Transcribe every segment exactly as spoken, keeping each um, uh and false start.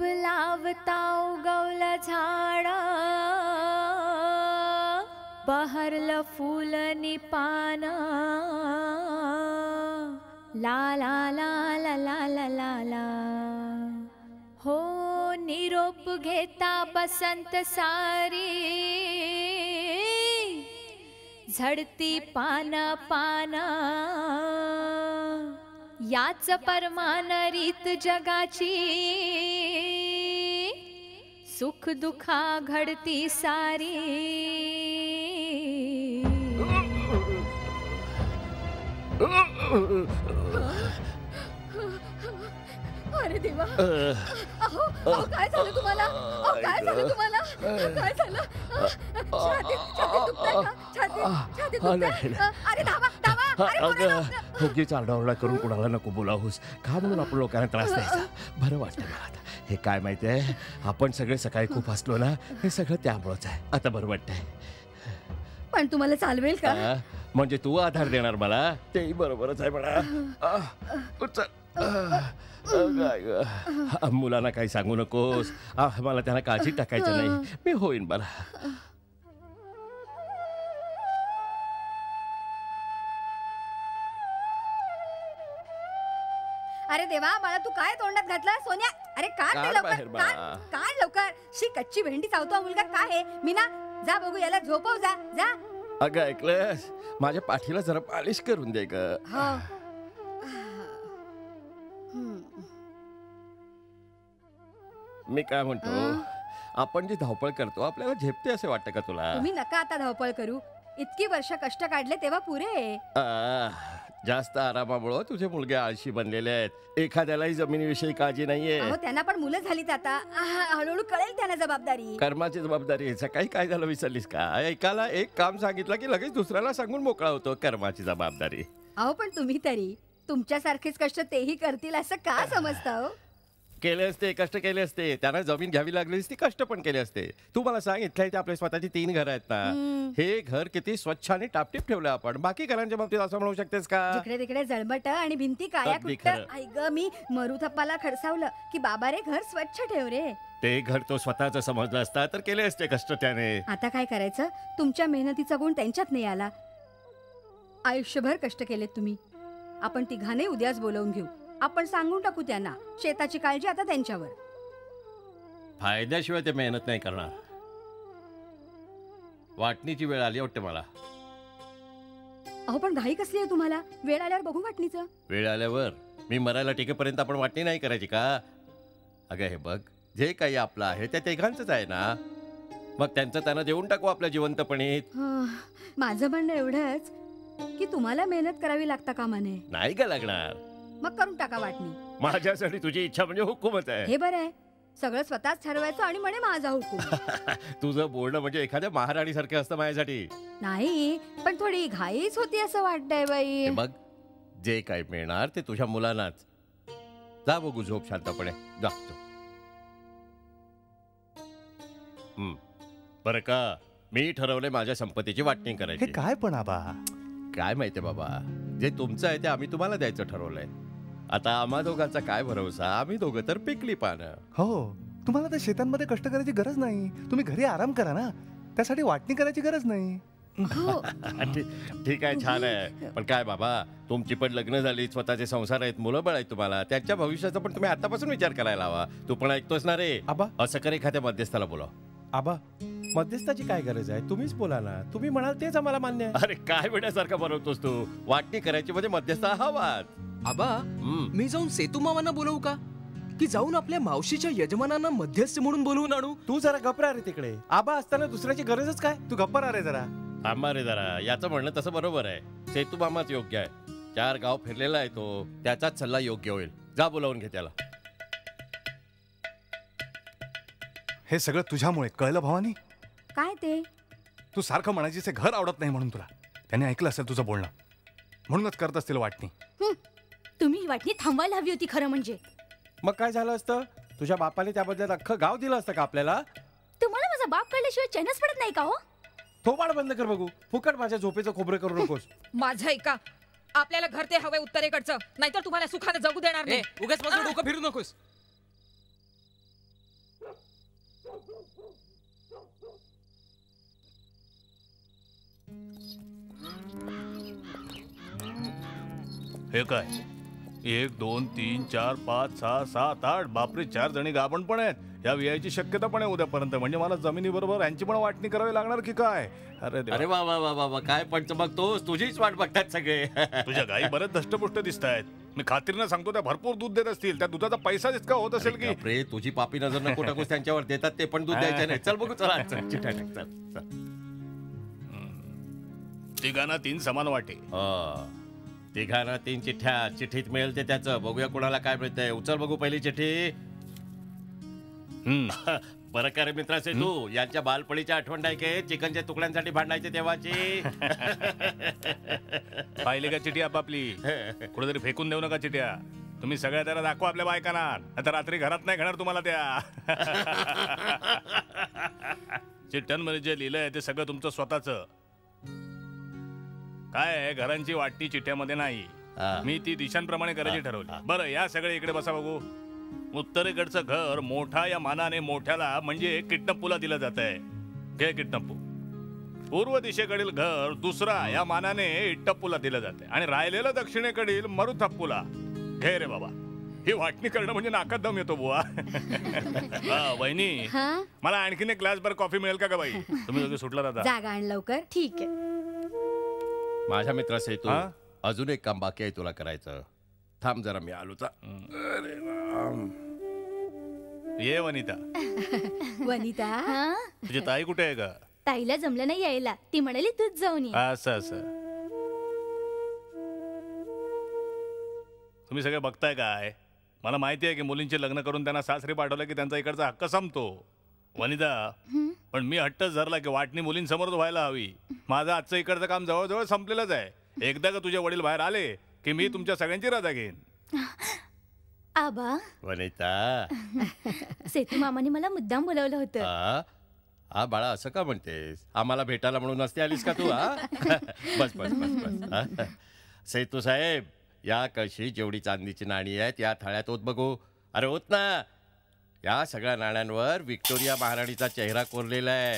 रोप लावता उगवलं झाड, बहरलं फुल नि पान, ला ला ला ला ला ला ला ला. हो निरोप घेता बसंत सारी, झडती पान पान, याच परमान रीत जगाची, सुख दुखा घडती सारी. अरे देवा, अहो अहो काय झालं तुम्हाला? अहो काय झालं तुम्हाला? काय झालं? छाती छाती दुखते का? छाती छाती दुखते? अरे धावा धावा. अगं उगीच आरडाओरडा करून कुणाला नको बोलावूस का म्हणून आपण लोकांना त्रास द्यायचा. बरं वाटतं मला आता. हे काय माहितीये, आपण सगळे सकाळी खूप हसलो ना, हे सगळं त्यामुळेच आहे. आता बरं वाटतंय. पण तुम्हाला चालवेल का? म्हणजे तू आधार देणार मला, तेही बरोबरच आहे म्हणा. चल मुलांना काही सांगू नकोस. मला त्यांना काळजी टाकायचं नाही. मी होईन मला. अरे देवा, मला तू काय तोंडात घातला? सोन्या, अरे काढ ते लवकर, काढ काढ लवकर. शी कच्ची भेंडी चावतो मुलगा काय आहे? मीना जा बघू याला, झोपव जा जा. अगं ऐकलंस, माझ्या पाठीला जरा पालिश करून दे ग. मी काय म्हणतो, आपण जी धावपळ करतो आपल्याला झेपते असे वाटतं का तुला? तुम्ही नका आता धावपळ करू. इतकी वर्ष कष्ट काढले तेव्हा पुरे. जास्त आरामामुळे तुझे मुलगे आळशी बनलेले आहेत. एखाद्यालाही जमिनीविषयी काळजी नाहीये. त्यांना पण मुलं झालीत आता. हळूहळू कळेल त्यांना जबाबदारी. कर्माची जबाबदारी. सकाळी काय झालं विसरलीस का? एकाला एक काम सांगितलं की लगेच दुसऱ्याला सांगून मोकळा होतो. कर्माची जबाबदारी. अहो पण तुम्ही तरी तुमच्यासारखेच कष्ट तेही करतील असं का समजता? हो केले असते, कष्ट केले असते. त्यांना जमीन घ्यावी लागली असती, कष्ट पण केले असते. तू मला सांग, इथल्या इथे आपले स्वतःची तीन घर आहेत ना, हे घर किती स्वच्छ आणि टापटीप ठेवलं आपण. बाकी घरांच्या बाबतीत असं म्हणू शकतेस का? जिकडे तिकडे जळमट आणि भिंती काया कुट्ट. आई ग, मी मरुथप्पाला खडसावलं की बाबा रे घर स्वच्छ ठेव रे. ते घर तो स्वतःच समजलं असता तर केले असते कष्ट त्याने. आता काय करायचं? तुमच्या मेहनतीचा गुण त्यांच्यात नाही आला. आयुष्यभर कष्ट केलेत तुम्ही. आपण तिघांनी उद्याच बोलवून घेऊ. आपण सांगून टाकू त्यांना, शेताची काळजी आता त्यांच्यावर. फायद्याशिवाय ते मेहनत नाही करणार. वाटणीची वेळ आली वाटते मला. अहो पण घाई कसली आहे तुम्हाला? वेळ आल्यावर बघू वाटणीचं. वेळ आल्यावर मी मरायला टिकेपर्यंत आपण वाटणी नाही करायची का? अगं हे बघ, जे काही आपलं आहे त्या तिघांचंच आहे ना, मग त्यांचं त्यांना देऊन टाकू आपल्या जिवंतपणीत. माझं म्हणणं एवढंच की तुम्हाला मेहनत करावी लागता कामा नये. नाही का लागणार? मग करून टाका वाटणी. माझ्यासाठी तुझी इच्छा म्हणजे हुकूमच आहे. हे बरं आहे, सगळं स्वतःच ठरवायचं आणि म्हणे माझा हुकूम. तुझं बोलणं म्हणजे एखाद्या महाराणी सारखं असतं माझ्यासाठी. नाही, पण थोडी घाईच होती असं वाटतंय बाई. बघ, जे काही मिळणार ते तुझ्या मुलांनाच. जा बघू, झोप शांतपणे. जा. बरं का, मी ठरवलंय माझ्या संपत्तीची वाटणी करायची. हे काय पण आबा? काय माहितीये बाबा, जे तुमचं आहे ते आम्ही तुम्हाला द्यायचं ठरवलंय. आता आम्हा दोघांचा काय भरोसा? आम्ही दोघं तर पिकली पानं. हो, तुम्हाला त्या शेतांमध्ये कष्ट करायची गरज नाही. तुम्ही घरी आराम करा ना, त्यासाठी वाटणी करायची गरज नाही. ठीक आहे, छान आहे. पण काय बाबा, तुमची पण लग्न झाली, स्वतःचे संसार आहेत, मुलं बळ आहेत तुम्हाला. त्यांच्या भविष्याचा पण तुम्ही आतापासून विचार करायला हवा. तू पण ऐकतोस ना रे? आबा असं कर, एखाद्या मध्यस्थाला बोलाव. आबा, मध्यस्थाची काय गरज आहे? तुम्हीच बोला ना. तुम्ही म्हणाल तेच आम्हाला मान्य आहे. अरे काय वेड्यासारखा बनवतोस तू? वाटणी करायची म्हणजे मध्यस्थ हवाच. आबा, मी जाऊन सेतू मामांना बोलवू का? की जाऊन आपल्या मावशीच्या यजमानांना मध्यस्थ म्हणून बोलवून आणू? तू जरा गप्पा रे तिकडे. आबा असताना दुसऱ्याची गरजच काय? तू गप्पा रे जरा. थांबा रे जरा. याचं म्हणणं तसं बरोबर आहे. सेतू मामाच योग्य आहे. चार गाव फिरलेला आहे तो, त्याचाच सल्ला योग्य होईल. जा बोलावून घे त्याला. हे सगळं तुझ्यामुळे, कळलं भवानी? काय ते? तू सारखं म्हणायचीस हे घर आवडत नाही म्हणून तुला. त्याने ऐकलं असेल तुझं बोलणं, म्हणूनच करत असतील वाटणी. तुम्ही वाटणी थांबवायला हवी होती खरं म्हणजे. मग काय झालं असतं? तुझ्या बापाने त्याबद्दल अख्खं गाव दिलं असतं का आपल्याला? तुम्हाला माझा बाप कळल्याशिवाय चैनच पडत नाही का? हो, थोबाड बंद कर बघू. फुकट माझ्या झोपेचं खोबरं करू नकोस. माझं ऐका, आपल्याला घर ते हवंय उत्तरेकडचं, नाहीतर तुम्हाला सुखाने जगू देणार नाही. उगाच माझं डोकं फिरू नकोस. हे काय एक दोन तीन चार पाच सहा सात आठ बापरे चार जणी गाभण पण आहेत या वियाची शक्यता पण आहे उद्यापर्यंत म्हणजे मला जमिनी बरोबर यांची पण वाटणी करावी लागणार की काय अरे देवा. अरे वा वा वा वा वा काय पण बघतोस तुझीच वाट बघतात सगळे. तुझ्या गाई बरेच धष्टपुष्ट दिसत आहेत मी खात्रीनं सांगतो त्या भरपूर दूध देत असतील त्या दुधाचा पैसा जितका होत असेल की रे तुझी पापी नजर नको टाकूस त्यांच्यावर देतात ते पण दूध द्यायचे नाही. चल बघू चला चल चिठ्ठ्या टाक, चल चल. तिघांना तीन समान वाटे हा. तिघांना तीन चिठ्ठ्या चिठ्ठीत मिळेल ते त्याचं बघूया कोणाला काय मिळतंय. उचल बघू पहिली चिठ्ठी. हम्म. बरं का रे मित्राचे तू यांच्या बालपणीच्या आठवण आहे की चिकनच्या तुकड्यांसाठी भांडायचे तेव्हाची. पाहिली का चिठी आपापली कुठेतरी फेकून देऊ नका चिठ्या. तुम्ही सगळ्या त्याला दाखवा आपल्या बायकांना आता रात्री घरात नाही घेणार तुम्हाला त्या. चिठ्ठ्यांमध्ये जे लिहिलंय ते सगळं तुमचं स्वतःचं काय आहे घरांची वाटणी चिठ्ठ्यामध्ये नाही. मी ती दिशांप्रमाणे करायची ठरवली. बरं या सगळे इकडे बसा बघू. उत्तरेकडचं घर मोठा या मानाने मोठ्याला म्हणजे किट्टप्पूला दिलं जात आहे. घे किट्टप्पू. पूर्व दिशेकडील घर दुसरा या मानाने इट्टप्पूला दिलं जाते आणि राहिलेलं दक्षिणेकडील मरुथप्पूला. घे रे बाबा ही वाटणी करणं म्हणजे नाकात दम येतो बुवा. वहिनी मला आणखीन एक ग्लासभर कॉफी मिळेल का ग बाई. तुम्ही दोघे सुटला दादा. जागा आण लवकर. ठीक आहे. माझ्या मित्राचे तू अजून एक काम बाकी आहे तुला करायचं. थांब जरा मी आलो. अरे राम. ये वनिता. वनिता तुझी ताई कुठे आहे का. ताईला जमलं नाही यायला ती म्हणाली तूच जाऊन ये. असं असं तुम्ही सगळे बघताय काय. मला माहिती आहे की मुलींचे लग्न करून त्यांना सासरी पाठवलं की त्यांचा इकडचा हक्क संपतो. वनिता पण मी हट्टच धरला की वाटणी मुलींसमोरच व्हायला हवी. माझं आजचं इकडचं काम जवळजवळ संपलेलंच आहे. एकदा का तुझे वडील बाहेर आले की मी तुमच्या सगळ्यांची रजा घेईन. आबा वनिता सेतू मामाने मला मुद्दाम बोलवलं होतं. हा हा बाळा असं का म्हणतेस. आम्हाला भेटायला म्हणून नसते आलीस का तू. हा बस बस बस बस हा. सेतू साहेब या कळशी जेवढी चांदीची नाणी आहेत या थाळ्यात होत बघू. अरे होत ना. या सगळ्या नाण्यांवर व्हिक्टोरिया महाराणीचा चेहरा कोरलेला आहे.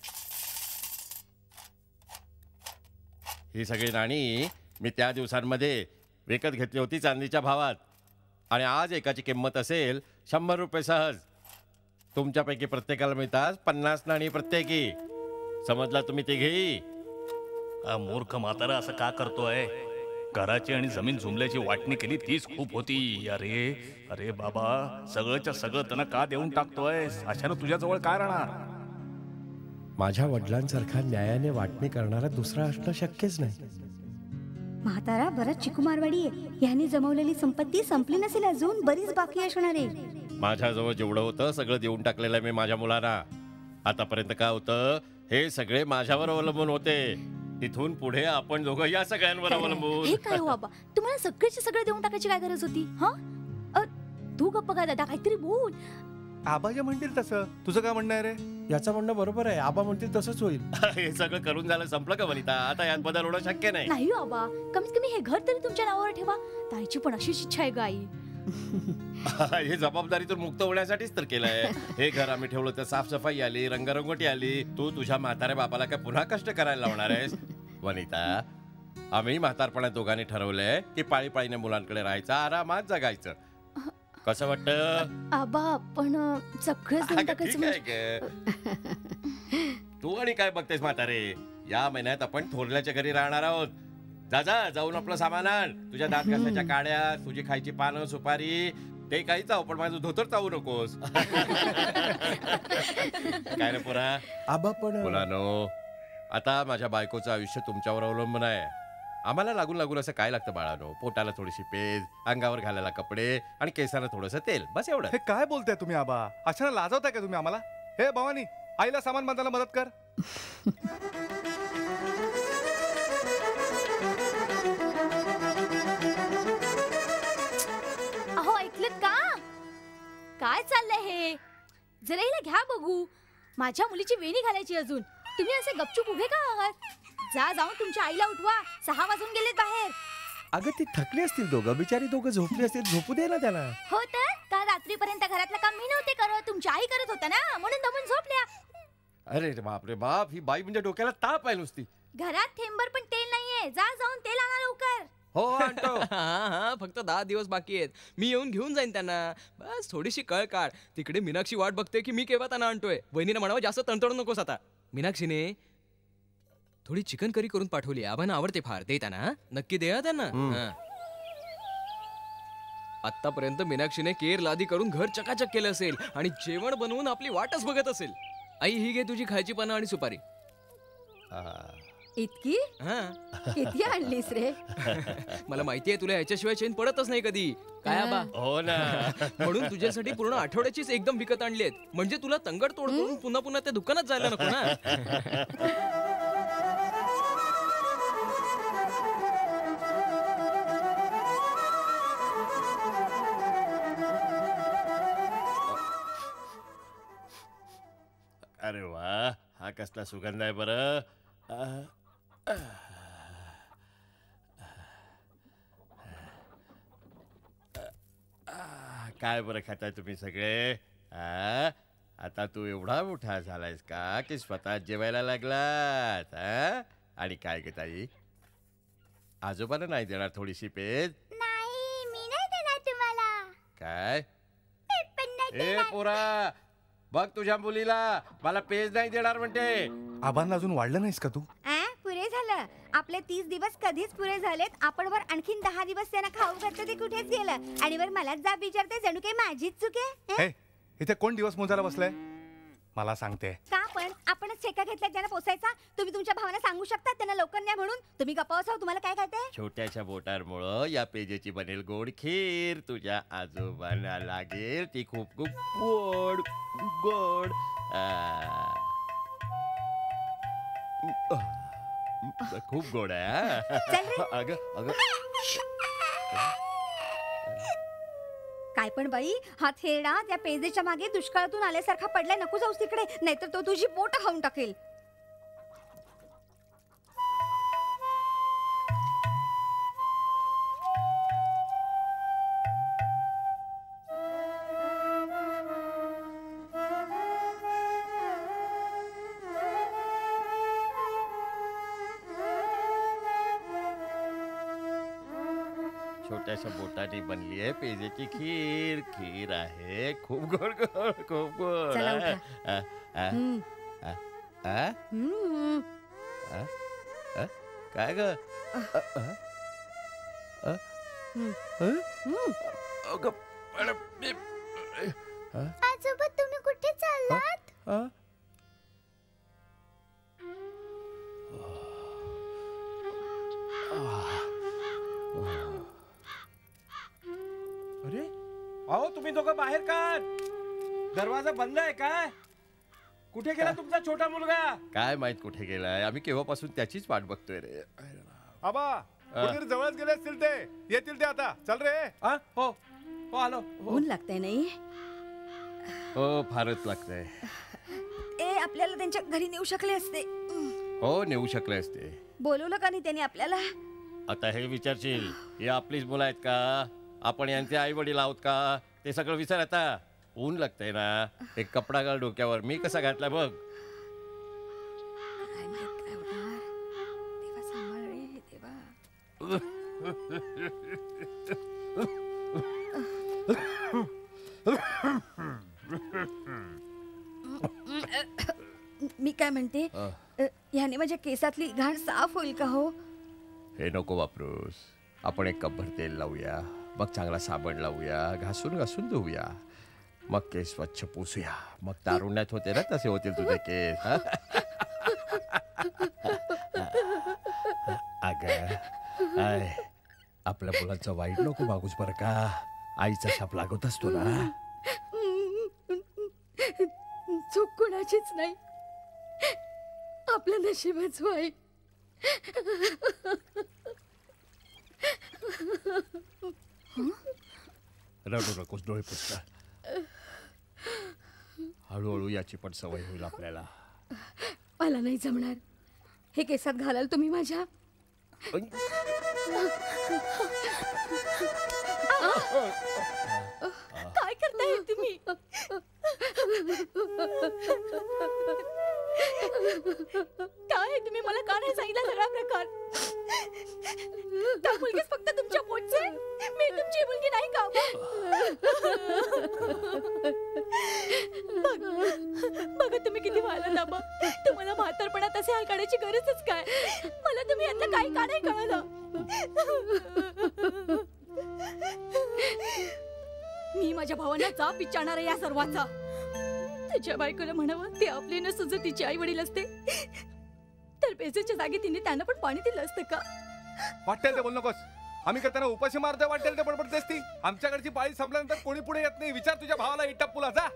ही सगळी नाणी मी त्या दिवसांमध्ये विकत घेतली होती चांदीच्या भावात आणि आज एकाची किंमत असेल शंभर रुपये सहज. तुमच्यापैकी प्रत्येकाला मिळतात पन्नास नाणी प्रत्येकी. समजला तुम्ही तिघेही. हा मूर्ख म्हातारा असं का करतोय. घराची आणि जमीन जुमल्याची वाटणी केली तीच खूप होती. अरे अरे बाबा सगळंच्या सगळं त्यांना का देऊन टाकतोय. अशानं तुझ्याजवळ काय राहणार. माझ्या वडिलांसारखा न्यायाने वाटणी करणारा दुसरा असणं शक्यच नाही. म्हातारा बराच चिकू मारवाडी आहे. ह्याने जमवलेली संपत्ती संपली नसेल अजून बरीच बाकी असणार आहे. माझ्याजवळ जेवढं होतं सगळं देऊन टाकलेलं आहे मी माझ्या मुलांना. आतापर्यंत काय होतं हे सगळे माझ्यावर अवलंबून होते. इथून पुढे आपण दोघं या सगळ्यांवर अवलंबून. हे काय हो बाबा तुम्हाला सगळेचे सगळे देऊन टाकायची काय गरज होती. हा तू गप्प का दादा काहीतरी बोल. आबा जे म्हणतील तसं. तुझं काय म्हणणं आहे रे. याचं म्हणणं बरोबर आहे. आबा म्हणतील तसंच होईल. हे सगळं करून झालं संपलं का वनिता. आता यात बदल होणं शक्य नाही. नाही बाबा कमीत कमी हे घर तरी तुमच्या नावावर ठेवा. ताईची पण अशीच इच्छा आहे गाई. हे जबाबदारीतून मुक्त होण्यासाठीच तर केलंय. हे घर आम्ही ठेवलं तर साफसफाई आली रंगरंगोटी आली. तू तुझ्या म्हाताऱ्या बापाला काय पुन्हा कष्ट करायला लावणार आहेस. वनिता आम्ही म्हातारपणात दोघांनी ठरवलंय की पाळी पाळीने मुलांकडे राहायचं आरामात जगायचं. कसं वाटतं आबा पण सगळंच देऊन टाकायचं ठीक आहे म्हणजे- तू आणि काय बघतेस म्हातारे. या महिन्यात आपण थोरल्याच्या घरी राहणार आहोत. जा जा जाऊन आपलं सामान आण. तुझ्या दात घासाच्या काड्या तुझी खायची पानं सुपारी ते काही चाव पण माझं धोतर चावू नकोस. काय रे पोरा. आबा पण मुलानो आता माझ्या बायकोचं आयुष्य तुमच्यावर अवलंबून आहे. आम्हाला लागून लागून असं काय लागतं बाळानो. पोटाला थोडीशी पेज अंगावर घालायला कपडे आणि केसाला थोडंसं तेल बस एवढं. हे काय बोलताय तुम्ही आबा. अशाला लाजवताय का तुम्ही आम्हाला. हे भवानी आईला सामान बांधायला मदत कर. अहो ऐकलं का काय चाललंय हे. जरा हिला घ्या बघू. माझ्या मुलीची वेणी घालायची अजून. तुम्ही असे गपचूप उभे का आहात. जा जाऊन तुमच्या आईला उठवा. सहा वाजून गेलेत बाहेर. अगं ती थकली असतील दोघं बिचारी दोघं झोपली असतील. झोपू दे ना त्याला. हो तर काल रात्रीपर्यंत घरातलं काम मी नव्हते करत तुमची आई करत होता ना म्हणून दमून झोपल्या. अरे बाप रे बाप ही बाई म्हणजे डोक्याला ताप आहे नुसती. घरात थेंबर पण तेल नाहीये. जा जाऊन तेल आणा लवकर. हो आणतो. हा हा फक्त दहा दिवस बाकी आहेत. मी येऊन घेऊन जाईन त्यांना. बस थोडीशी कळ काढ. तिकडे मीनाक्षी वाट बघते की मी केव्हा त्यांना आणतोय. वहिनीला म्हणावं जास्त तणतडू नकोस आता. मीनाक्षीने थोडी चिकन करी करून पाठवली. आबांना आवडते फार. दे त्यांना. नक्की दे त्यांना. आतापर्यंत मीनाक्षीने केर लादी करून घर चकाचक केलं असेल आणि जेवण बनवून आपली वाटच बघत असेल. आई ही घे तुझी खायची पानं आणि सुपारी. इतकी किती आणलीस रे? मला माहितीये तुला ह्याच्याशिवाय चैन पडतच नाही कधी. काय आबा? हो ना. म्हणून तुझ्यासाठी पूर्ण आठवड्याचीच एकदम विकत आणली आहेत. म्हणजे तुला तंगड तोड करून पुन्हा पुन्हा त्या दुकानात जायला नको ना. अरे वा, हा कसला सुगंध आहे बरं. काय बरं खाताय तुम्ही सगळे. आ? आता तू एवढा मोठा झालायस का की स्वतः जेवायला लागलास. आणि काय ग ताई, आजोबाला नाही देणार थोडीशी पेज? नाही, मी नाही देणार तुम्हाला. काय पण ए पोरा, बघ तुझ्या मुलीला, मला पेज नाही देणार म्हणते. आबांना अजून वाढलं नाहीस का तू? पुरे झालं. आपले तीस दिवस कधीच पुरे झालेत. आपण वर आणखीन दहा दिवस त्यांना खाऊ घातलं ते कुठेच गेलं. आणि वर मलाच जाब विचारते जणू काही माझीच चूक आहे. हे इथे कोण दिवस मोजायला बसलाय? मला सांगते का पण आपणच ठेका घेतला त्यांना पोसायचा. तुम्ही तुमच्या भावांना सांगू शकता त्यांना लवकर न्या म्हणून. तुम्ही गप्पा बसाव. तुम्हाला काय कळतंय? छोट्याशा बोटांमुळं या पेजेची बनेल गोड खीर तुझ्या आजोबांना लागेल ती खूप खूप गोड गोड. आ. खूप गोड आहे. अगं अगं काय पण बाई, हा थेडा त्या पेजेच्या मागे दुष्काळातून आल्यासारखा पडलाय. नको जाऊस तिकडे, नाहीतर तो तुझी पोट खाऊन टाकेल. छोट्याशा बोटाने बनली आहे पेजेची खीर. खीर आहे खूप गोड गोड खूप गोड. चला उठा. आ, आ, हम्म. आ, आ, हम्म. आ, आ, काय ग? अ, अ, अ, हम्म. अ? हम्म. अगं, मॅडम, मी- अ, आजोबा तुम्ही कुठे चाललात? अ? अरे अहो, तुम्ही दोघं बाहेर का? दरवाजा बंद आहे काय? कुठे गेला तुमचा छोटा मुलगा? काय माहित कुठे गेलाय. आम्ही केव्हापासून त्याचीच वाट बघतोय रे. आबा कुठेतरी जवळच गेले असतील ते. येतील ते आता. चल रे. आ? हो हो आलो. हो. ऊन लागतंय नाही? हो फारच लागतंय. ए आपल्याला त्यांच्या घरी नेऊ शकले असते. हो नेऊ शकले असते. बोलवलं का नाही त्यांनी आपल्याला? आता हे विचारशील ही आपलीच मुलं आहेत का? आपण यांचे आई वडील आहोत का? ते सगळं विचार. आता ऊन लागतंय ना. एक कपडा घाल डोक्यावर. मी कसा घातला बघ. काय माहित काय होणार. देवा सांभाळ रे देवा. मी काय म्हणते, अ. ह्याने माझ्या केसातली घाण साफ होईल का हो? हे नको वापरूस. आपण एक कपभर तेल लावूया, मग चांगला साबण लावूया, घासून घासून धुवूया, मग केस स्वच्छ पुसूया. मग तारुण्यात होते ना तसे होतील तुझे केस. हा? अगं आय, आपल्या मुलांचं वाईट नको मागूस बरं का. आईचा शाप लागत असतो ना. चूक कुणाचीच नाही. आपलं नशीबच वाईट. रडू नकोस, डोळे पुसता. हळूहळू याची पण सवय होईल आपल्याला. मला नाही जमणार. हे केसात घालाल तुम्ही माझ्या? काय करताय तुम्ही? काय तुम्ही मला का नाही सांगितलं माझ्या भावांना जाप विचारणार या सर्वाचा. तिच्या बायकोला म्हणावं ते आपले न सुद्धा तिचे आई वडील असते तर पेजेच्या जागी तिने त्यांना पण पाणी दिलं असतं का? वाटेल ते बोल नकोस. आम्ही करताना उपाशी मारतोय वाटेल ते बडबडतेस ती. आमच्याकडची पाळी संपल्यानंतर कोणी पुढे येत नाही. विचार तुझ्या भावाला इटप्पूला जा.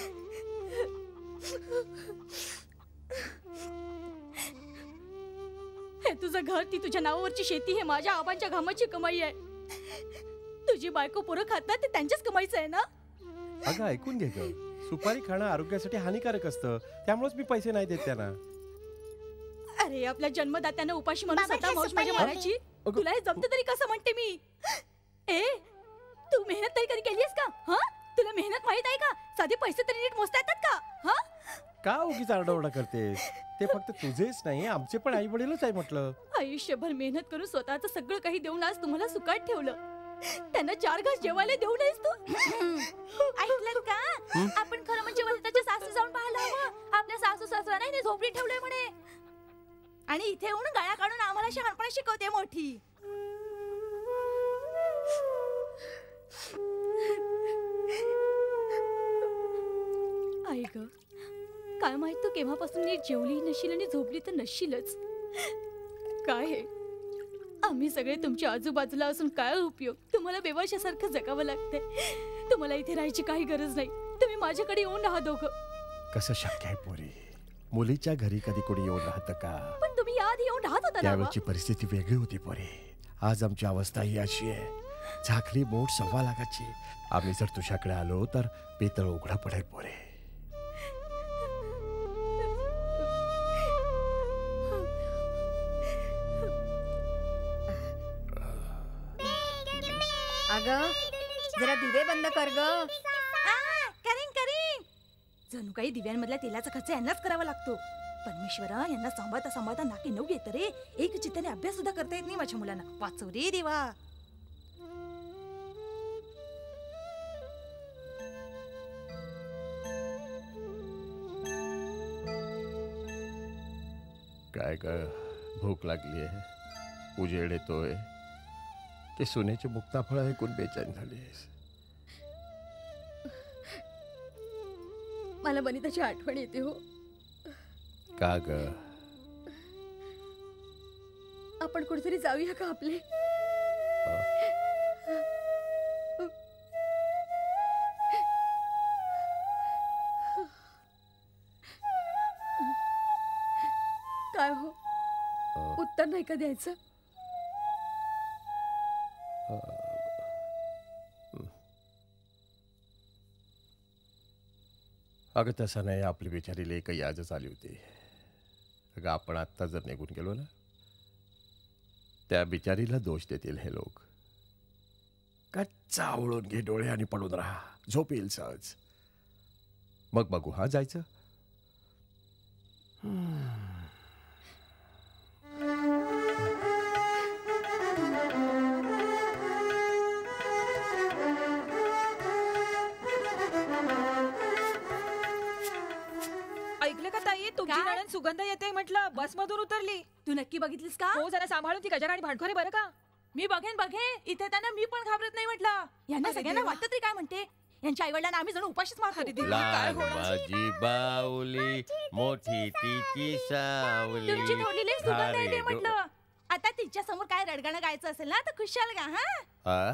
हे तुझं घर, ती तुझ्या नावावरची शेती, हे माझ्या आबांच्या घामाची कमाई आहे. तुझी बायको पोरं खातात ते त्यांच्याच कमाईचं आहे ना? अगं ऐकून घे ग, सुपारी खाणं आरोग्यासाठी हानिकारक असतं, त्यामुळेच मी पैसे नाही देत त्यांना. अरे आपल्या जन्मदात्यानं उपाशी म्हणून बाबा, स्वतः काय मौज मजा सुपारी? मारायची. अगं- तुला हे जमतं तरी कसं म्हणते मी? ए तू मेहनत तरी कधी केलीस का? हा तुला मेहनत माहित आहे का? साधे पैसे तरी नीट मोजता येतात का? हा का उगीच आरडाओरडा करतेस? ते फक्त तुझेच नाही, आमचे पण आई वडीलच आहे म्हटलं. आयुष्यभर मेहनत करून स्वतःचं सगळं काही देऊन आज तुम्हाला सुखात ठेवलं. त्यांना चार घास जेवायला देऊ नयेस तू. ऐकलं का? आपण खरं म्हणजे वनिताच्या सासू जाऊन पाहायला हवं. आपल्या सासू सासरा नाही झोपडी ठेवलंय म्हणे आणि इथे येऊन गाळा काढून आम्हाला शहाणपणा शिकवते मोठी. आई ग, काय माहित तू केव्हापासून नीट जेवली नशील आणि झोपली तर नशीलच. काय हे आम्ही सगळे तुमच्या आजूबाजूला असून काय उपयोग? तुम्हाला बेवाशासारखं जगावं लागतंय. तुम्हाला इथे राहायची काही गरज नाही. तुम्ही माझ्याकडे येऊन राहा दोघं. कसं शक्य आहे पोरी? मुलीच्या घरी कधी कोणी येऊन राहतं का? पण तुम्ही याआधी येऊन राहत होता ना? त्यावेळची परिस्थिती वेगळी होती पोरी. आज आमची अवस्था ही अशी आहे. झाकली मोठ सव्वा लाखाची. आम्ही जर तुझ्याकडे आलो तर पेतळ उघडा पडेल पोरे. अगं जरा दिवे बंद कर ग. करीन करीन. जणू काही दिव्यांमधल्या तेलाचा खर्च यांनाच करावा लागतो. परमेश्वरा, यांना सांभाळता सांभाळता नाकी नऊ येत रे. एक चित्ताने अभ्यास सुद्धा करता येत नाही माझ्या मुलांना. वाचव रे देवा. काय ग, भूक लागली आहे, उजेड येतोय, ते सोन्याचे मुक्ताफळ ऐकून बेचैन झालीस? मला वनिताची आठवण येते हो. का ग? आपण कुठेतरी जाऊया का आपले? काय हो, उत्तर नाही का द्यायचं? अगं तसं नाही, आपली बिचारी लेक आजच आली होती. अगं आपण आत्ता जर निघून गेलो ना, त्या बिचारीला दोष देतील हे लोक. कच्चा आवळून घे डोळे आणि पडून राहा, झोप येईल सहज. मग बघू हा जायचं. ऐकलं का ताई, तुमची काय? नणंद सुगंध येते म्हटलं, बस मधून उतरली. तू नक्की बघितलीस का? हो, जरा सांभाळून ती गजर आणि भांडखोरे बरं का. मी बघेन बघेन. इथे त्यांना मी पण घाबरत नाही म्हटलं. यांना अरे सगळ्यांना देवा. वाटतं तरी काय म्हणते? यांच्या आई वडिलांना आम्ही जण उपाशीच मारतो. अरे देवा. लहान माझी बावली, मोठी तिची सावली. तुमची थोडलेली सुगंध येते धारे म्हटलं. आता तिच्या समोर काय रडगाणं गायचं असेल ना तर खुशाल गा. हा आ?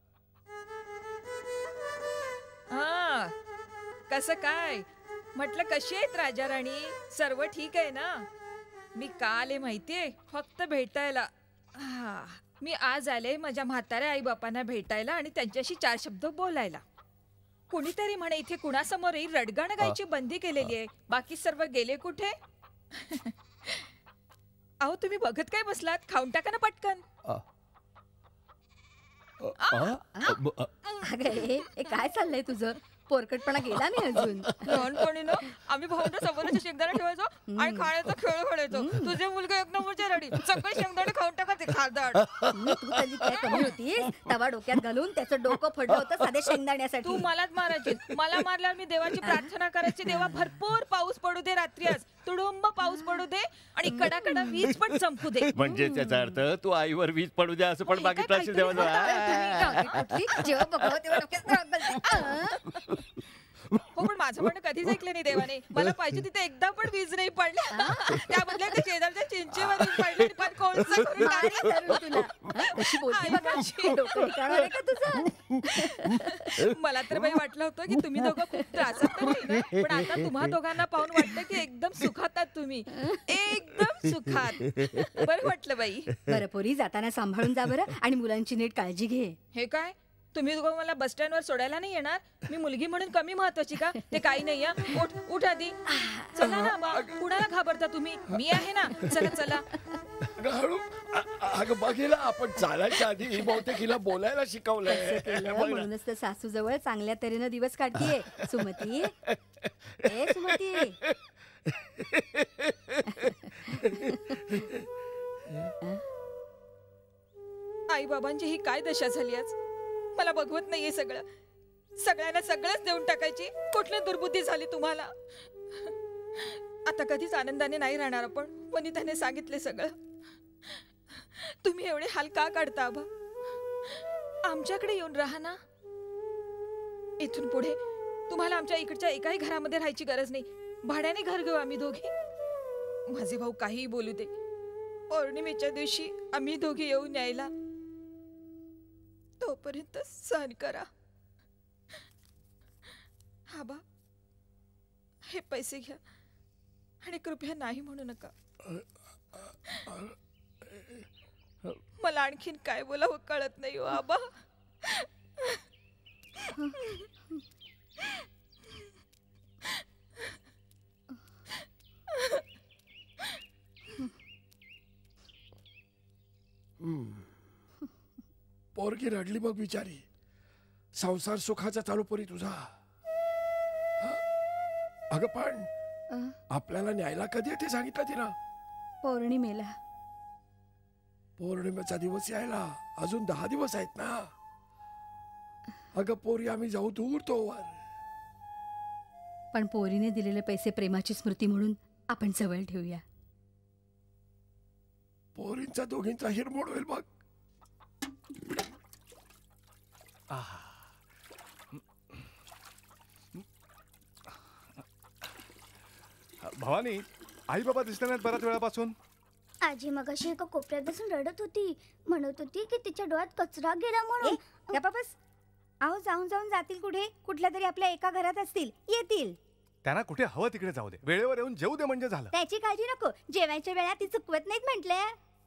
हा, कसं काय म्हटलं, कशी आहेत राजा राणी? सर्व ठीक आहे ना? मी का आले माहितीये? फक्त भेटायला. हा, मी आज आले माझ्या म्हाताऱ्या आई बापांना भेटायला आणि त्यांच्याशी चार शब्द बोलायला. कुणीतरी म्हणे इथे कुणासमोरही रडगाणं गायची बंदी केलेली आहे. बाकी सर्व गेले कुठे? अहो, तुम्ही बघत काय बसलात? खाऊन टाका ना पटकन. आ? आ? आ? ब- आ? अगं हे हे काय चाललंय तुझं? पोरकटपणा गेला नाही अजून. लहानपणी ना आम्ही भाऊंना समोरच्या शेंगदाणे ठेवायचो आणि खाण्याचा खेळ खेळायचो. तुझे मुलगा एक नंबरच्या रडी, सगळे शेंगदाणे खाऊन टाकायचे खारदाड. तू तू कधी काय कमी होतीस? तवा डोक्यात घालून त्याचं डोकं फडलं होतं साधे शेंगदाण्यासाठी. तू मलाच मारायची. मला मारल्यावर मी देवाची प्रार्थना करायची, देवा भरपूर पाऊस पडू दे रात्री, आज तुडुंब पाऊस पडू दे आणि कडाकडा वीज पण चमकू दे. म्हणजे त्याचा अर्थ तू आईवर वीज पडू द्या असं पण हे काय मागितलं असेल काहीतरी तेव्हा. करताय तुम्ही? कुठली जेव्हा बघावं तेव्हा डोक्यात राग घालते. आ? हो पण माझं म्हणणं कधीच ऐकलं नाही देवाने. मला पाहिजे तिथे एकदा पण वीज नाही पडली. त्याबदल्या त्या शेजारच्या चिंचेवर पडली पण कोळसा करून काय टाकलं. करू तुला हा? कशी बोलते आई बघा. माझी. डोकं ठिकाणं आहे का तुझं? मला तर बाई वाटलं होतं की तुम्ही दोघं खूप त्रासात तर नाही ना. पण आता तुम्हा दोघांना पाहून वाटतं की एकदम सुखात आहात तुम्ही. एकदम सुखात. बरं वाटलं बाई. बरं पोरी जाताना सांभाळून जा बरं आणि मुलांची नीट काळजी घे. हे काय तुम्ही दोघं मला बस स्टँडवर सोडायला नाही येणार? मी मुलगी म्हणून कमी महत्वाची का? ते काही नाही हा. उठ उठ आधी. चला ना बा. कुणाला घाबरता तुम्ही? मी आहे ना. चला चला. हळू अगं बघितलं आपण चालायच्या आधी ही बहुतेक हिला बोलायला असं शिकवलंय केलं बघ ना. म्हणूनच तर सासू जवळ चांगल्या तऱ्हेनं दिवस काढतीये. सुमती ए सुमती. आई बाबांची ही काय दशा झाली आज? मला बघवत नाहीये सगळं. सगळ्यांना सगळंच देऊन टाकायची कुठली दुर्बुद्धी झाली तुम्हाला? आता कधीच आनंदाने नाही राहणार आपण. वनिताने सांगितले सगळं. तुम्ही एवढे हाल का काढता आबा? आमच्याकडे येऊन राहा ना. इथून पुढे तुम्हाला आमच्या इकडच्या एकाही घरामध्ये राहायची गरज नाही. भाड्याने घर घेऊ आम्ही दोघी. माझे भाऊ काहीही बोलू दे. पौर्णिमेच्या दिवशी आम्ही दोघी येऊन यायला. तोपर्यंत सहन करा. हा बा हे पैसे घ्या आणि कृपया नाही म्हणू नका. मला आणखीन काय बोलावं कळत नाही हो आबा. पोरगी रडली बघ बिचारी. संसार सुखाचा चालू परी तुझा. हा? अगं पण अं? आपल्याला न्यायला कधी येते सांगितलं तिला? पौर्णिमेला. पौर्णिमेचा दिवस यायला अजून दहा दिवस आहेत ना. अगं पोरी आम्ही जाऊ दूर तोवर. पण पोरीने दिलेले पैसे प्रेमाची स्मृती म्हणून आपण जवळ ठेवूया. पोरींचा दोघींचा हिरमोड होईल बघ. भवानी आई बाबा दिसले नाहीत बऱ्याच वेळापासून. आजी मगाशी एका कोपऱ्यात बसून रडत होती. म्हणत होती की तिच्या डोळ्यात कचरा गेला म्हणून. गप्पाबस. अहो जाऊन जाऊन जातील कुठे? कुठल्या तरी आपल्या एका घरात असतील. येतील. त्यांना कुठे हवं तिकडे जाऊ दे. वेळेवर येऊन जेऊ दे म्हणजे झालं. त्याची काळजी नको. जेवायच्या वेळा ती चुकवत नाहीत म्हटले.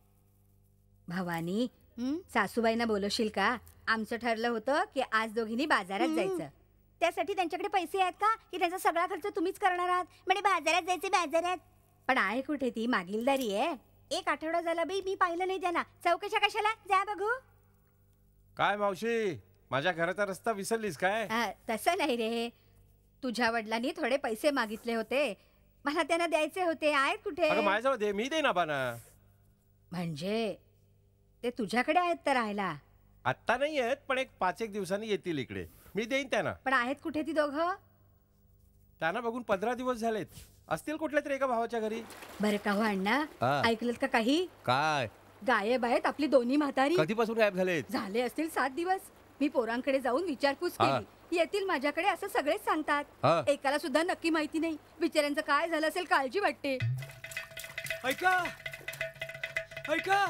भवानी सासूबाईंना बोलवशील का? आमचं ठरलं होतं की आज दोघींनी बाजारात जायचं. त्यासाठी त्यांच्याकडे पैसे आहेत का की त्यांचा सगळा खर्च तुम्हीच करणार आहात? म्हणजे बाजारात जायचे बाजारात. पण आहे कुठे ती मागीलदारी आहे. एक आठवडा झाला बाई मी पाहिलं नाही त्यांना. चौकशा कशाला? जा बघू. काय मावशी माझ्या घराचा रस्ता विसरलीस काय? अ, तसं नाही रे. तुझ्या वडिलांनी थोडे पैसे मागितले होते. मला त्यांना द्यायचे होते. आहेत कुठे? अगं माझ्याजवळ दे मी देईन आबाना. म्हणजे ते तुझ्याकडे आहेत तर राहायला. आत्ता नाही आहेत पण एक पाच एक दिवसांनी येतील इकडे. मी देईन त्यांना. पण आहेत कुठे ती दोघं? त्यांना बघून पंधरा दिवस झालेत. असतील कुठल्या तरी एका भावाच्या घरी. बरं का हो अण्णा? हा. ऐकलत का काही? काय गायब आहेत आपली दोन्ही म्हातारी. कधीपासून गायब झालेत? झाले असतील सात दिवस. मी पोरांकडे जाऊन विचारपूस केली. येतील माझ्याकडे असं सगळेच सांगतात. हा. एकाला सुद्धा नक्की माहिती नाही. बिचाऱ्यांचं काय झालं असेल काळजी वाटते. ऐका ऐका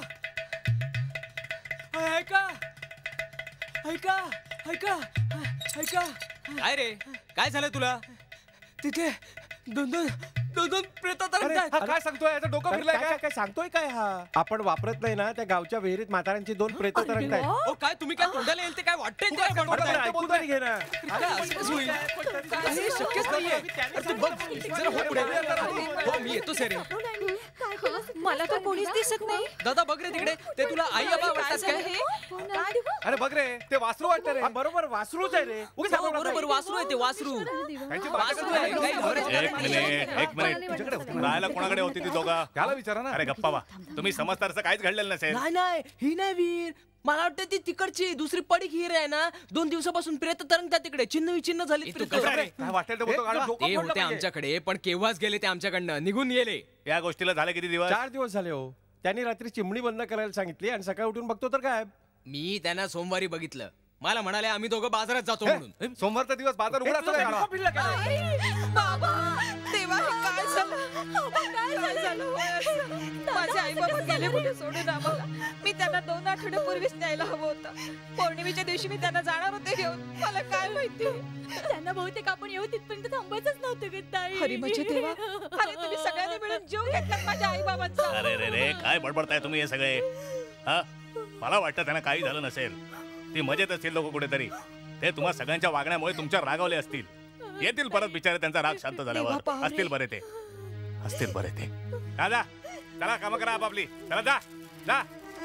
ऐका ऐका ऐका ऐका. काय रे काय झालं तुला? तिथे दोन दोन दोन दोन प्रेत अरे, हा काय सांगतोय? याचं डोकं अरे, फिरलंय काय काय? काय काय सांगतोय काय हा? आपण वापरत नाही ना त्या गावच्या विहिरीत म्हाताऱ्यांची दोन प्रेत तरंगताय. ओ काय तुम्ही काय तोंडाला येईल ते काय वाटतंय ते काय काय बडबडताय? बडबडताय? ऐकून तरी घे ना. काय असं कसं होईल? काय हे शक्यच नाहीये. अरे तू बघ जरा हो पुढे. हो मी येतो सर. मला तर कोणीच दिसत नाही. दादा बघ रे तिकडे. ते तुला आई आबा काय वाटतात झालं काय? हे? अरे बघ रे ते वासरू वाटतं रे. हा, बरोबर वासरूच आहे रे. उगीच हो, आपण बरोबर वासरू आहे ते वासरू. त्यांची वासरू बाटली आहे. कसं काही आहे? गरज एक मिनिट एक मिनिट तुझ्याकडे होती ना? राहायला कोणाकडे होती ती दोघा? त्याला विचारा ना. अरे गप्पा वा. तुम्ही समजता असं काहीच घडलेलं नसेल. नाही नाही ही नाही वीर. मला वाटतं ती तिकडची दुसरी पडीक हिर आहे ना. दोन दिवसापासून प्रेत तरंगतात तिकडे. चिन्ह विचिन्ह झाली. काय वाटेल ते बोलतो. अरे, डोकं ते फोडलं होते पाहिजे. आमच्याकडे पण केव्हाच गेले ते आमच्याकडनं निघून गेले. या गोष्टीला झाले किती दिवस? चार दिवस झाले हो. त्यांनी रात्री चिमणी बंद करायला सांगितली आणि सकाळी उठून बघतो तर काय मी त्यांना सोमवारी बघितलं. मला म्हणाले आम्ही दोघं बाजारात जातो म्हणून. हे, सोमवारचा दिवस बाजार उघडा असतो काय गावात? आई, बाबा देवा हे काय झालं बाबा, काय काय झालं होय असं? माझे आई बाबा गेले कुठे सोडून आम्हाला. मी त्यांना दोन आठवड्यापूर्वीच न्यायला हवं होतं. पौर्णिमेच्या दिवशी मी त्यांना जाणार होते घेऊन. मला काय माहिती त्यांना बहुतेक आपण येऊ तिथपर्यंत थांबायचंच नव्हतं ग ताई. हरी म्हणजे देवा, अरे तुम्ही सगळ्यांनी मिळून जीव घेतलात माझ्या आई बाबांचा. अरे रे रे काय बडबडताय तुम्ही हे सगळे? हा मला वाटतं त्यांना काही झालं नसेल. ती मजेत असतील लोक कुठेतरी. ते तुम्हा सगळ्यांच्या वागण्यामुळे तुमच्यावर रागावले असतील. येतील परत बिचारे त्यांचा राग शांत झाल्यावर. असतील बरे ते, असतील बरे ते. दादा चला काम करा आपापली. चला जा जा.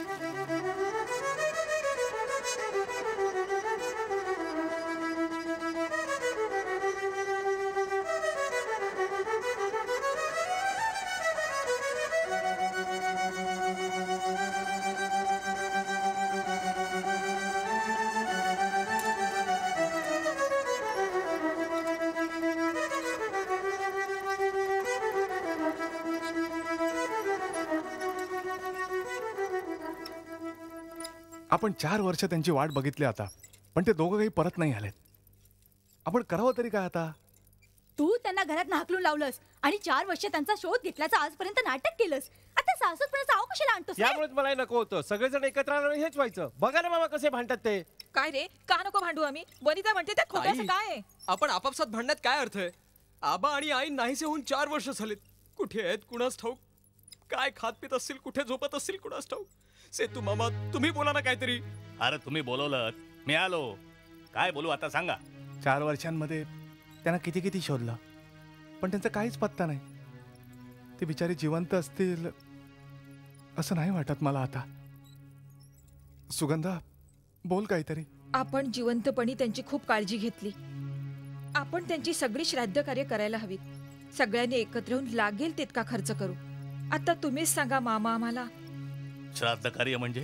आपण चार वर्ष त्यांची वाट बघितली आता, पण ते दोघं काही परत नाही आलेत. आपण करावं तरी काय आता? तू त्यांना घरात हाकलून लावलंस आणि चार वर्ष त्यांचा शोध घेतल्याचं आजपर्यंत नाटक केलंस. आता सासूसपणाचं आव कशाला आणतोस रे? यामुळेच मला नको होतं. सगळेजण एकत्र आल्यावर हेच व्हायचं. बघा ना मामा कसे भांडतात ते. काय रे, का नको भांडू आम्ही? वनिता म्हणते त्यात खोट्याचं आई, काय आहे? आपण आपापसात भांडण्यात काय अर्थ आहे? आबा आणि आई नाहीसे होऊन चार वर्ष झालेत. कुठे आहेत कुणास ठाऊक? काय खात पित असतील, कुठे झोपत असतील कुणास ठाऊक. सेतू मामा तुम्ही बोला ना काहीतरी. अरे तुम्ही बोलवलं, मी आलो. काय बोलू आता सांगा. चार वर्षांमध्ये त्यांना किती किती शोधलं, पण त्यांचा काहीच पत्ता नाही. ते बिचारे जिवंत असतील असं नाही वाटत मला आता. सुगंधा बोल काहीतरी. आपण जिवंतपणी त्यांची खूप काळजी घेतली. आपण त्यांची सगळी श्राद्ध कार्य करायला हवीत. सगळ्यांनी एकत्र येऊन लागेल तितका खर्च करू. आता तुम्हीच सांगा मामा आम्हाला. श्राद्ध कार्य म्हणजे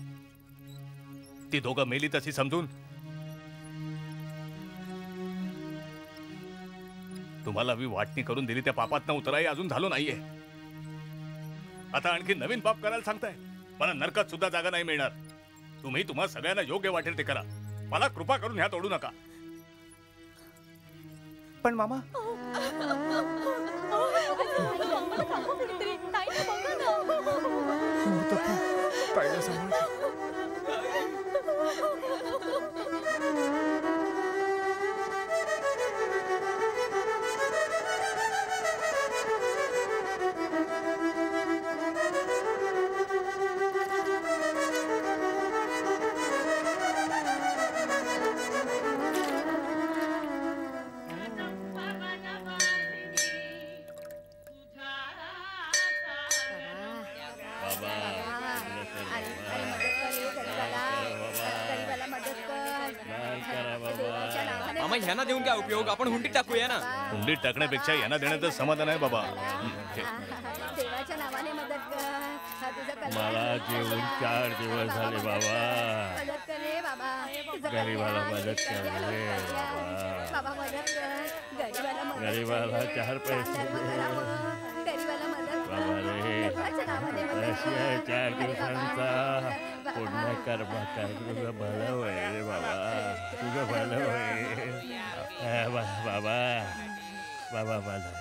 ती दोघं मेली तशी समजून? तुम्हाला मी वाटणी करून दिली त्या पापात उतराई अजून झालो नाहीये. आता आणखी नवीन पाप करायला सांगताय? मला नरकात सुद्धा जागा नाही मिळणार. तुम्ही तुम्हा सगळ्यांना योग्य वाटेल ते करा. मला कृपा करून ह्यात ओढू नका. पण मामा ताईला सांभाळ. मामा ह्यांना देऊन काय उपयोग? आपण हुंडीत टाकूया ना. हुंडीत टाकण्यापेक्षा यांना देण्याचं समाधान आहे बाबा. देवाच्या नावाने मदत कर. तुझं कल्याण मला जेवून चार दिवस झाले बाबा. मदत कर रे बाबा. तुझं गरीबाला कल्याण, मदत कर कल्याण, रे कल्याण. बाबा. बाबा मदत कर. गरीबाला मदत कर. गरीबाला चार पैसे धर्म दे. करावं. गरीबाला मदत कर. बाबा रे. देवाच्या नावाने मदत अशी कर. आहे चार अरे बाबा, दिवसांचा बाबा. पुण्य कर्म कर. तुझं भलं होय रे बाबा. तुझं भलं होय. अ, बा- बाबा बाबा माझा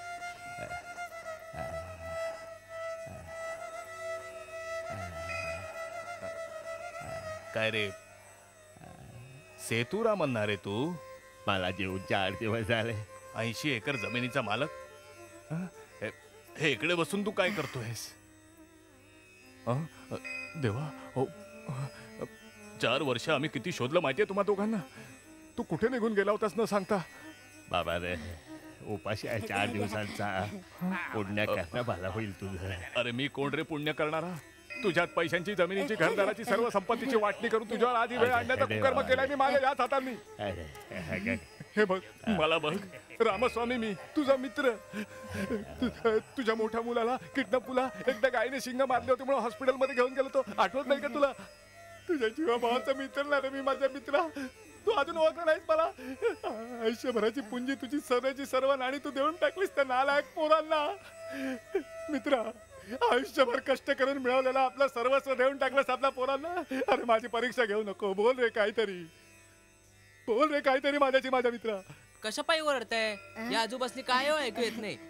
काय रे सेतूराम म्हणणार रे तू? मला जेवून चार दिवस झाले. ऐंशी एकर जमिनीचा मालक. हं? हे- हे इकडे बसून तू काय करतोयस? हं? अ, देवा हो. अ, चार वर्ष आम्ही किती शोधलं माहितीये तुम्हा दोघांना. तू कुठे निघून गेला होतास न सांगता? बाबा रे उपाशी आहे चार दिवसांचा. पुण्य करणं भला होईल तुझं. अरे मी कोण रे पुण्य करणारा? तुझ्यात पैशांची जमिनीची घरदाराची सर्व संपत्तीची वाटणी करून तुझ्यावर आधी वेळ आणण्याचा कुकर्म केलाय मी माझ्या याच हातांनी. अरे अगं. हे बघ मला बघ रामस्वामी मी तुझा मित्र. तु- तुझ्या मोठ्या मुलाला किडनॅपला एकदा गायीने शिंग मारले होते म्हणून हॉस्पिटलमध्ये घेऊन गेलो तो. आठवत नाही का तुला? तुझ्या जीवा भावाचा मित्र ना रे मी. माझ्या मित्रा तू अजून ओळखला नाहीस मला. आयुष्यभराची पुंजी तुझी सर्वाची सर्व नाणी तू देऊन टाकलीस त्या नालायक पोरांना. मित्रा आयुष्यभर कष्ट करून मिळवलेला आपलं सर्वस्व देऊन टाकलंस आपल्या पोरांना. अरे माझी परीक्षा घेऊ नको, बोल रे काहीतरी, बोल रे काहीतरी माझ्याची माझ्या मित्रा. कशा पायी ओरडताय? या आजूबाजूनी काय हो ऐकू येत नाही.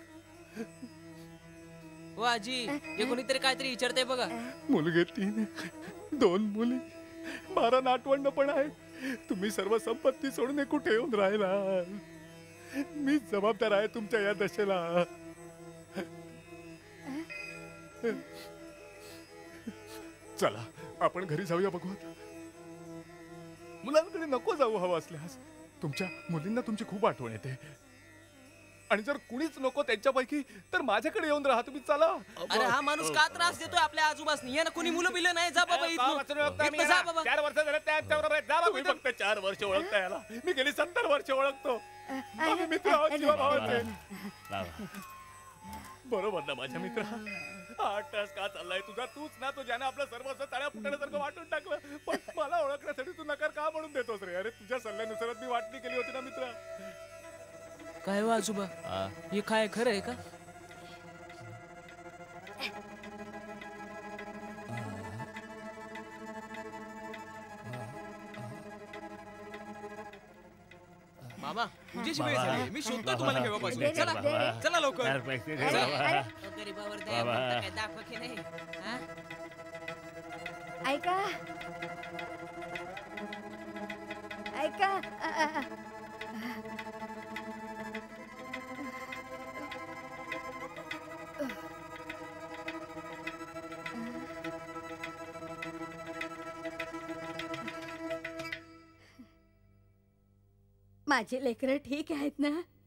हो आजी, हे कोणीतरी काहीतरी विचारते बघा. मुलगे तीन, दोन मुली, बारा नातवंड पण आहेत. तुम्ही सर्व संपत्ती सोडून कुठे येऊन राहिला? मी जबाबदार आहे तुमच्या या दशेला. चला आपण घरी जाऊया भगवत. मुलांकडे नको जाऊ हवं असल्यास. तुमच्या मुलींना तुमची खूप आठवण येते. आणि जर कुणीच नको त्यांच्यापैकी तर माझ्याकडे येऊन राहा तुम्ही. चला. अरे हा माणूस का त्रास देतोय आपल्या आजूबाजूनी? या ना कुणी मुलं बिलं नाही. जा बाबा इथनं. इथनं जा बाबा. चार वर्ष झाले त्याच्याबरोबर आहेत. जा बाबा. फक्त चार वर्ष ओळखता याला, मी गेली सत्तर वर्ष ओळखतो. आम्ही मित्र आहोत, जीवा भावाचे. बरोबर ना माझ्या मित्रा? आठ तास का चाललाय तुझा? तूच ना तो ज्याने आपलं सर्वस्व तळ्या फुटण्यासारखं वाटून टाकलं. पण मला ओळखण्यासाठी तू नकार का म्हणून देतोस रे? अरे तुझ्या सल्ल्यानुसारच मी वाटणी केली होती ना मित्रा. काय हो आजोबा, हे काय खरं आहे का? मामा तुझ्याशी वेळ झाली. मी शोधतोय तुम्हाला केव्हापासून. चला चला लवकर. गरीबावर दया म्हणता काय दाखवा की नाही? हा? ऐका ऐका अ, अ, अ. माझे लेकरं ठीक आहेत ना?